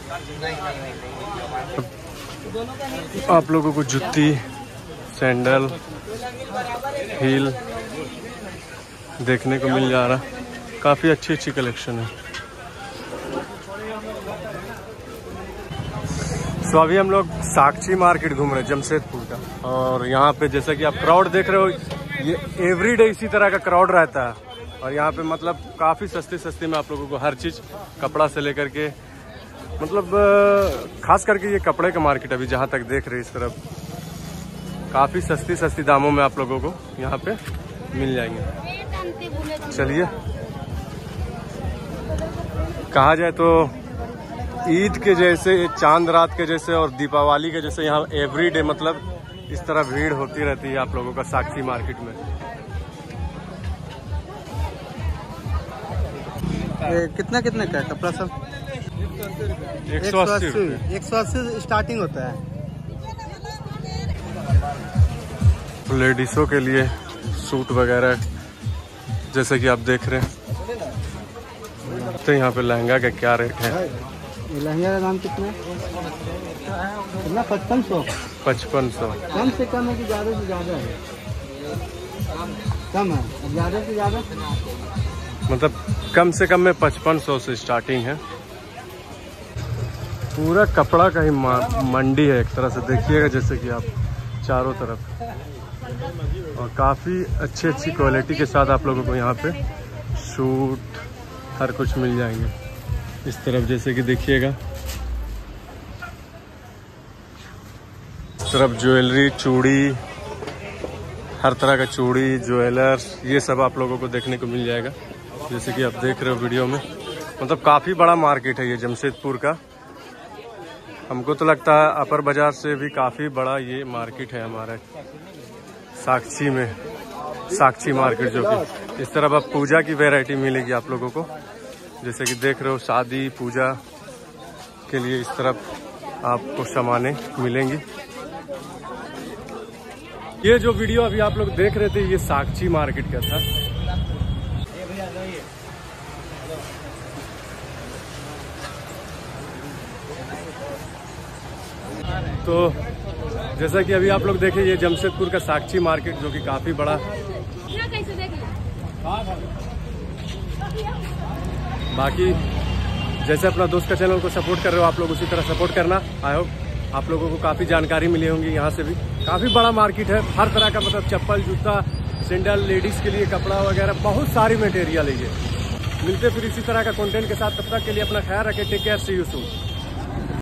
आप लोगों को जूती, सैंडल, हील देखने को मिल जा रहा। काफ़ी अच्छी अच्छी कलेक्शन है। तो अभी हम लोग साक्षी मार्केट घूम रहे हैं जमशेदपुर का, और यहाँ पे जैसा कि आप क्राउड देख रहे हो, ये एवरीडे इसी तरह का क्राउड रहता है। और यहाँ पे मतलब काफ़ी सस्ते में आप लोगों को हर चीज़, कपड़ा से लेकर के, मतलब खास करके ये कपड़े का मार्केट अभी जहाँ तक देख रहे हैं इस तरफ काफ़ी सस्ती दामों में आप लोगों को यहाँ पे मिल जाएंगे। चलिए, कहा जाए तो ईद के जैसे, चांद रात के जैसे और दीपावली के जैसे यहाँ एवरीडे मतलब इस तरह भीड़ होती रहती है आप लोगों का साक्षी मार्केट में। कितना का है कपड़ा सब? 180 स्टार्टिंग होता है। लेडीज़ों के लिए सूट वगैरह जैसे कि आप देख रहे हैं। तो यहाँ पे लहंगा का क्या रेट है? लहंगा का दाम कितना? 5500। 5500। कम से कम है कि ज़्यादा से ज़्यादा है? कम है, ज़्यादा से ज़्यादा मतलब कम से कम में 5500 से स्टार्टिंग है। पूरा कपड़ा का ही मंडी है एक तरह से, देखिएगा जैसे कि आप चारों तरफ, और काफ़ी अच्छी क्वालिटी के साथ आप लोगों को यहाँ पे सूट हर कुछ मिल जाएंगे। इस तरफ जैसे कि देखिएगा, इस तरफ ज्वेलरी, चूड़ी, हर तरह का चूड़ी, ज्वेलर्स, ये सब आप लोगों को देखने को मिल जाएगा जैसे कि आप देख रहे हो वीडियो में। मतलब काफ़ी बड़ा मार्केट है ये जमशेदपुर का। हमको तो लगता है अपर बाजार से भी काफ़ी बड़ा ये मार्केट है हमारे साक्षी में, साक्षी मार्केट, जो कि इस तरफ अब पूजा की वैरायटी मिलेगी आप लोगों को। जैसे कि देख रहे हो, शादी पूजा के लिए इस तरफ आपको सामानें मिलेंगी। ये जो वीडियो अभी आप लोग देख रहे थे ये साक्षी मार्केट का था। तो जैसा कि अभी आप लोग देखें, ये जमशेदपुर का साक्षी मार्केट जो कि काफ़ी बड़ा। बाकी जैसे अपना दोस्त का चैनल को सपोर्ट कर रहे हो आप लोग, उसी तरह सपोर्ट करना। आई होप आप लोगों को काफ़ी जानकारी मिली होंगी। यहाँ से भी काफ़ी बड़ा मार्केट है, हर तरह का, मतलब चप्पल, जूता, सैंडल, लेडीज़ के लिए कपड़ा वगैरह, बहुत सारी मटेरियल है ये। मिलते फिर इसी तरह का कंटेंट के साथ, तब तक के लिए अपना ख्याल रखें। Take care, see you soon.